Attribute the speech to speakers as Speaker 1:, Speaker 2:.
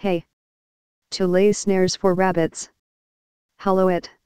Speaker 1: Hey! To lay snares for rabbits. Hello it.